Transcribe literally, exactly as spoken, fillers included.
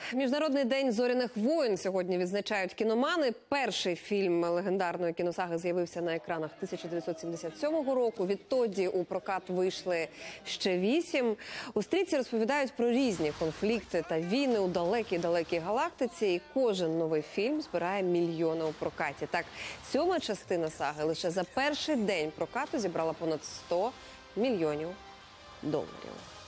Міжнародний день зоряних воїн сьогодні відзначають кіномани. Перший фільм легендарної кіносаги з'явився на екранах тисяча дев'ятсот сімдесят сьомого року. Відтоді у прокат вийшли ще вісім. У стрічці розповідають про різні конфлікти та війни у далекій-далекій галактиці. І кожен новий фільм збирає мільйони у прокаті. Так, сьома частина саги лише за перший день прокату зібрала понад сто мільйонів доларів.